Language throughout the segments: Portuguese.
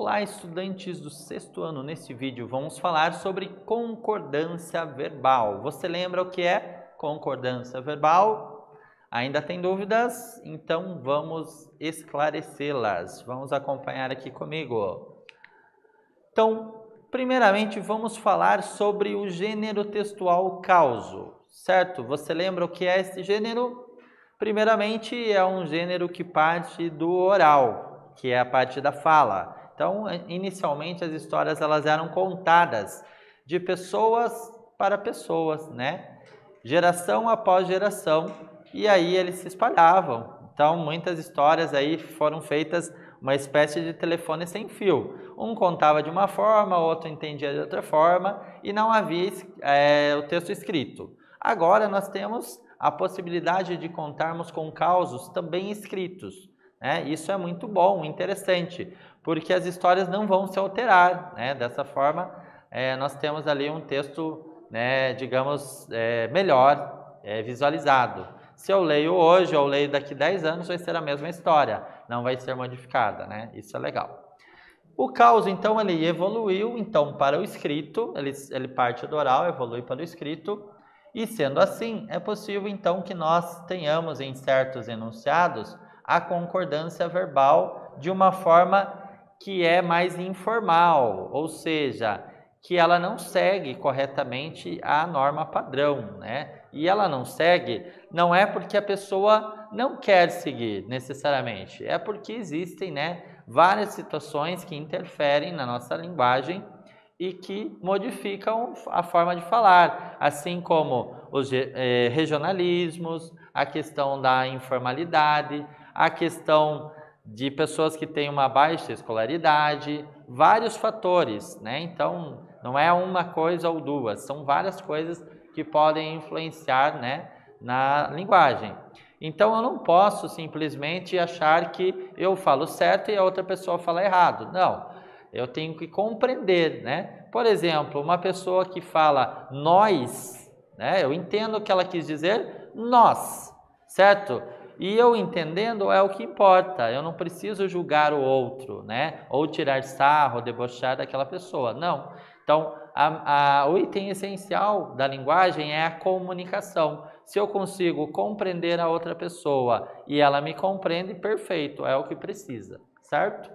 Olá, estudantes do sexto ano. Nesse vídeo vamos falar sobre concordância verbal. Você lembra o que é concordância verbal? Ainda tem dúvidas? Então vamos esclarecê-las. Vamos acompanhar aqui comigo. Então, primeiramente vamos falar sobre o gênero textual causo, certo? Você lembra o que é esse gênero? Primeiramente, é um gênero que parte do oral, que é a parte da fala. Então, inicialmente, as histórias elas eram contadas de pessoas para pessoas, né? Geração após geração, e aí eles se espalhavam. Então, muitas histórias aí foram feitas uma espécie de telefone sem fio. Um contava de uma forma, o outro entendia de outra forma, e não havia o texto escrito. Agora nós temos a possibilidade de contarmos com causos também escritos, né? Isso é muito bom, interessante, porque as histórias não vão se alterar, né? Dessa forma, nós temos ali um texto, né, digamos, melhor visualizado. Se eu leio hoje ou leio daqui 10 anos, vai ser a mesma história, não vai ser modificada, né? Isso é legal. O causo, então, ele evoluiu então, para o escrito, ele parte do oral, evolui para o escrito, e sendo assim, é possível então que nós tenhamos em certos enunciados a concordância verbal de uma forma que é mais informal, ou seja, que ela não segue corretamente a norma padrão, né? E ela não segue, não é porque a pessoa não quer seguir necessariamente, é porque existem, né, várias situações que interferem na nossa linguagem e que modificam a forma de falar, assim como os regionalismos, a questão da informalidade, a questão de pessoas que têm uma baixa escolaridade, vários fatores, né? Então, não é uma coisa ou duas, são várias coisas que podem influenciar, né, na linguagem. Então, eu não posso simplesmente achar que eu falo certo e a outra pessoa fala errado. Não, eu tenho que compreender, né? Por exemplo, uma pessoa que fala nós, né? Eu entendo o que ela quis dizer nós, certo? E eu entendendo é o que importa, eu não preciso julgar o outro, né? Ou tirar sarro, debochar daquela pessoa, não. Então, o item essencial da linguagem é a comunicação. Se eu consigo compreender a outra pessoa e ela me compreende, perfeito, é o que precisa, certo?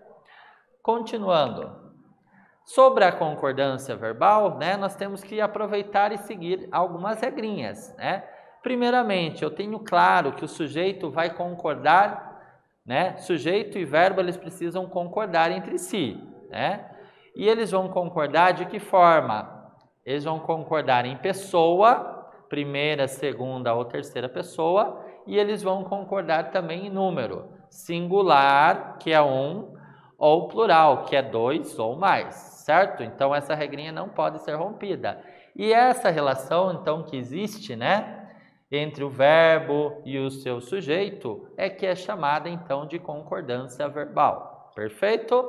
Continuando. Sobre a concordância verbal, né, nós temos que aproveitar e seguir algumas regrinhas, né? Primeiramente, eu tenho claro que o sujeito vai concordar, né? Sujeito e verbo, eles precisam concordar entre si, né? E eles vão concordar de que forma? Eles vão concordar em pessoa, primeira, segunda ou terceira pessoa, e eles vão concordar também em número, singular, que é um, ou plural, que é dois ou mais, certo? Então, essa regrinha não pode ser rompida. E essa relação, então, que existe, né, entre o verbo e o seu sujeito, é que é chamada, então, de concordância verbal. Perfeito?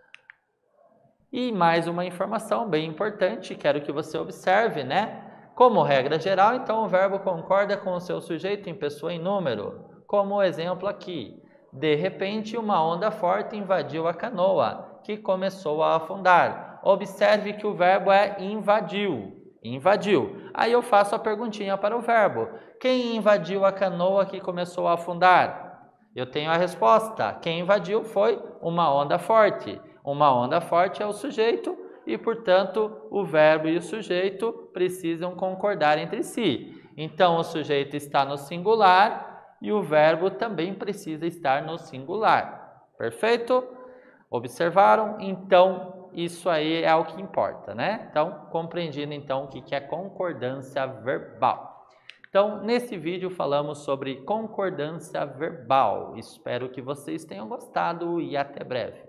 E mais uma informação bem importante, quero que você observe, né? Como regra geral, então, o verbo concorda com o seu sujeito em pessoa e número. Como exemplo aqui, de repente, uma onda forte invadiu a canoa, que começou a afundar. Observe que o verbo é invadiu. Invadiu. Aí eu faço a perguntinha para o verbo. Quem invadiu a canoa que começou a afundar? Eu tenho a resposta. Quem invadiu foi uma onda forte. Uma onda forte é o sujeito e, portanto, o verbo e o sujeito precisam concordar entre si. Então, o sujeito está no singular e o verbo também precisa estar no singular. Perfeito? Observaram? Então, isso aí é o que importa, né? Então, compreendido então o que é concordância verbal. Então, nesse vídeo falamos sobre concordância verbal. Espero que vocês tenham gostado e até breve.